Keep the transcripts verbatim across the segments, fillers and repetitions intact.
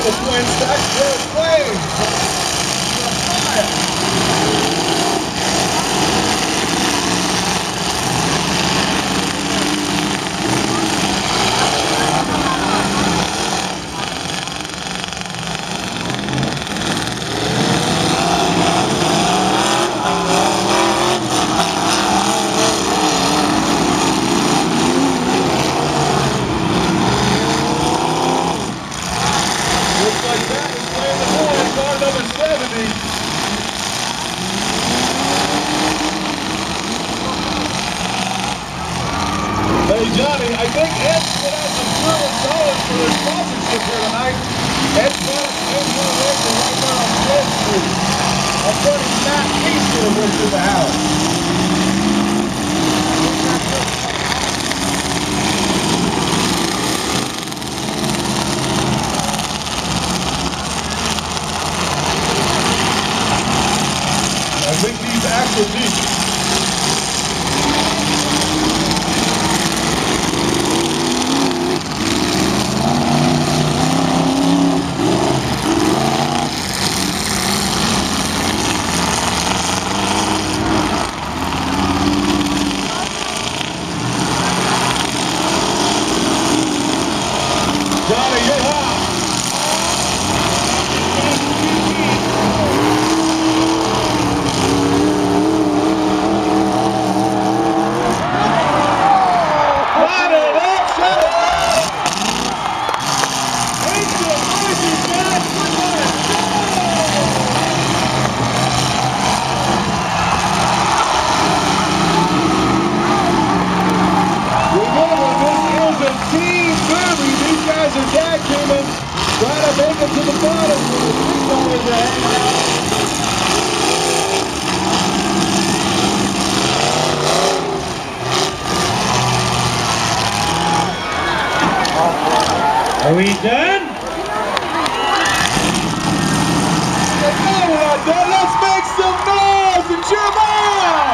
of the twin stacks, Red Flames. Hey Johnny, I think Ed's put out some silver dollars for their sponsorship here tonight. Ed's got Ed's gonna race it right there on Fifth Street. Our buddy Matt Easter went to the house. I think these actual deep. Johnny, you're hot. Line it up, shut it up. Thanks to the noisy guys. We're gonna go. Remember, this is a team derby. These guys are tag teaming, trying to make it to the bottom where the three dollars are hanging out. Are we done? No, we're not done. Let's make some noise and cheer them on!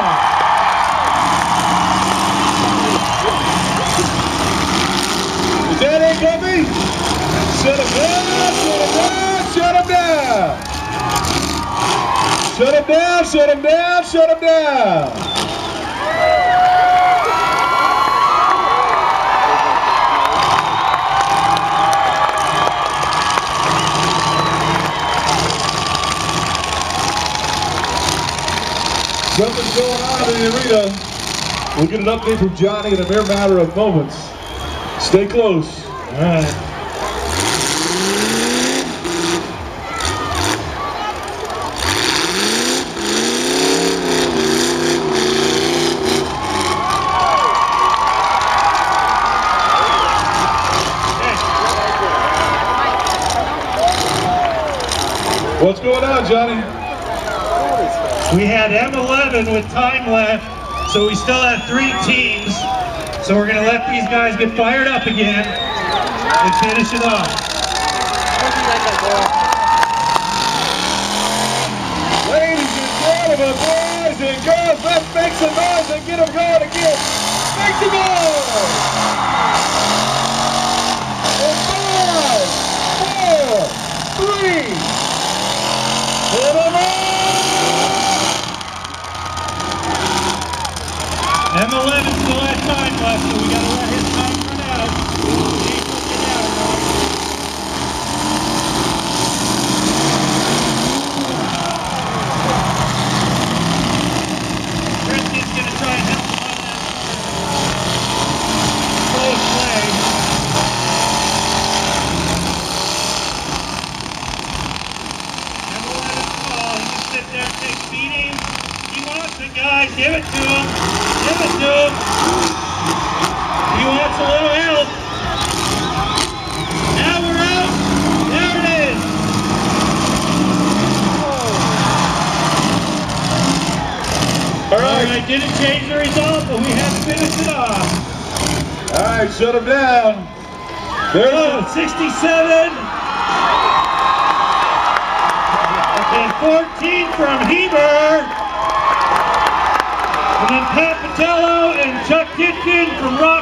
Is that it, Guppy? Shut him down, shut him down, shut him down! Shut him down, shut him down, shut him down! Something's going on in the arena. We'll get an update from Johnny in a mere matter of moments. Stay close. All right. What's going on, Johnny? We had M eleven with time left, so we still have three teams. So we're going to let these guys get fired up again and finish it off. Ladies and gentlemen, boys and girls, let's make some noise and get them going again. Make some noise! In five, four, three, hit them on! M eleven still has time left, so we got to let his time run out. Christian's going to try and help him on that close play. M eleven's ball, he can sit there and take beating. He wants it, guys. Give it to him. Give it to him. He wants a little help. Now we're out. There it is. All right. All right, didn't change the result, but we had to finish it off. All right, shut them down. There oh, sixty-seven. And fourteen from Heber. And then Pat Patello and Chuck Kitchen from Rock.